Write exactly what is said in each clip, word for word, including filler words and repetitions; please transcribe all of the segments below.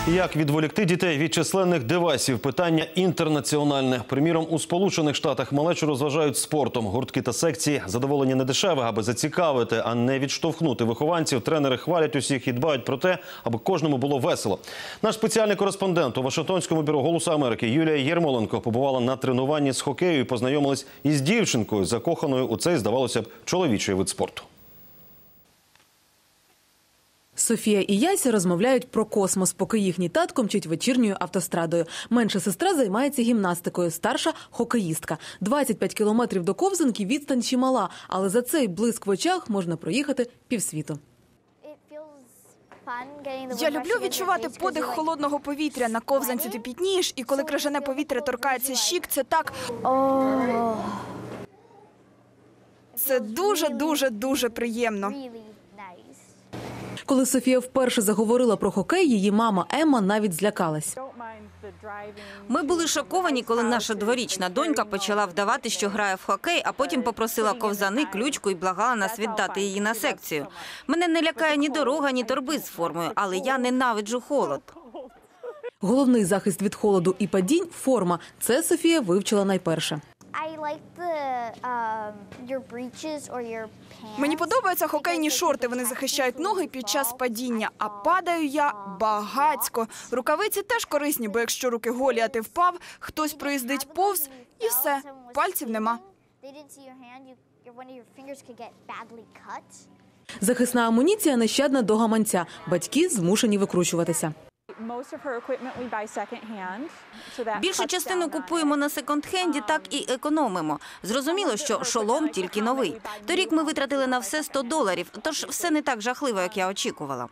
Як відволікти дітей від численних девайсів? Питання інтернаціональне. Приміром, у Сполучених Штатах малечу розважають спортом. Гуртки та секції задоволення не дешеве, аби зацікавити, а не відштовхнути вихованців. Тренери хвалять усіх і дбають про те, аби кожному було весело. Наш спеціальний кореспондент у Вашингтонському бюро «Голосу Америки» Юлія Єрмоленко побувала на тренуванні з хокею і познайомилась із дівчинкою, закоханою у цей, здавалося б, чоловічий вид спорту. Софія і Яся розмовляють про космос, поки їхній татко мчить вечірньою автострадою. Менша сестра займається гімнастикою, старша – хокеїстка. двадцять п'ять кілометрів до ковзанки – відстань чимала, але за цей блиск в очах можна проїхати півсвіту. Я люблю відчувати подих холодного повітря. На ковзанці ти пітнієш, і коли крижане повітря торкається щік, це так... Це дуже-дуже-дуже приємно. Коли Софія вперше заговорила про хокей, її мама Емма навіть злякалась. Ми були шоковані, коли наша дворічна донька почала вдавати, що грає в хокей, а потім попросила ковзани, ключку і благала нас віддати її на секцію. Мене не лякає ні дорога, ні торби з формою, але я ненавиджу холод. Головний захист від холоду і падінь – форма. Це Софія вивчила найперше. Мені подобаються хокейні шорти, вони захищають ноги під час падіння, а падаю я багацько. Рукавиці теж корисні, бо якщо руки голі, а ти впав, хтось проїздить повз і все, пальців нема. Захисна амуніція нещадна до гаманця. Батьки змушені викручуватися. Більшу частину купуємо на секонд-хенді, так і економимо. Зрозуміло, що шолом тільки новий. Торік ми витратили на все сто доларів, тож все не так жахливо, як я очікувала.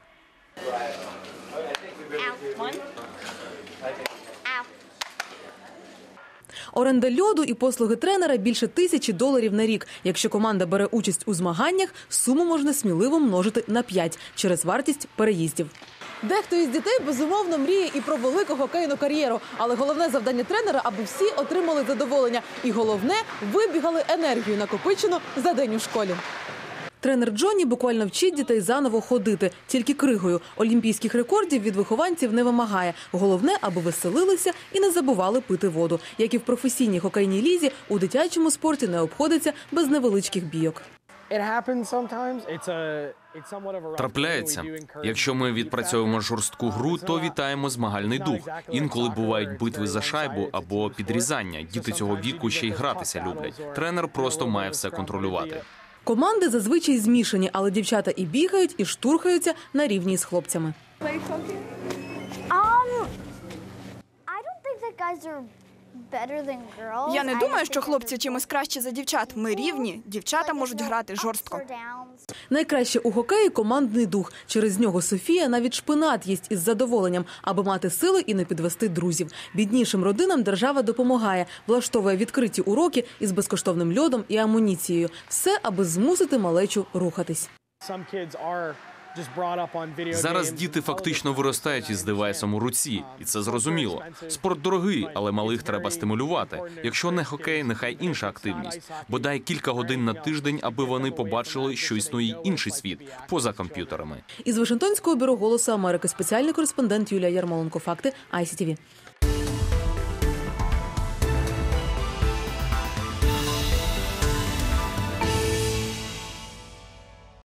Оренда льоду і послуги тренера – більше тисячі доларів на рік. Якщо команда бере участь у змаганнях, суму можна сміливо множити на п'ять через вартість переїздів. Дехто із дітей, безумовно, мріє і про велику хокейну кар'єру. Але головне завдання тренера – аби всі отримали задоволення. І головне – вибігали енергію, накопичену за день у школі. Тренер Джонні буквально вчить дітей заново ходити, тільки кригою. Олімпійських рекордів від вихованців не вимагає. Головне, аби веселилися і не забували пити воду. Як і в професійній хокейній лізі, у дитячому спорті не обходиться без невеличких бійок. Трапляється. Якщо ми відпрацьовуємо жорстку гру, то вітаємо змагальний дух. Інколи бувають битви за шайбу або підрізання. Діти цього віку ще й гратися люблять. Тренер просто має все контролювати. Команди зазвичай змішані, але дівчата і бігають, і штурхаються на рівні з хлопцями. Я не думаю, що хлопці чимось краще за дівчат. Ми рівні, дівчата можуть грати жорстко. Найкраще у хокеї – командний дух. Через нього Софія навіть шпинат їсть із задоволенням, аби мати сили і не підвести друзів. Біднішим родинам держава допомагає, влаштовує відкриті уроки із безкоштовним льодом і амуніцією. Все, аби змусити малечу рухатись. Зараз діти фактично виростають із девайсом у руці, і це зрозуміло. Спорт дорогий, але малих треба стимулювати. Якщо не хокей, нехай інша активність. Бодай кілька годин на тиждень, аби вони побачили, що існує інший світ, поза комп'ютерами. Із Вашингтонського бюро «Голосу Америки» спеціальний кореспондент Юлія Єрмоленко. Факти ай сі ті ві.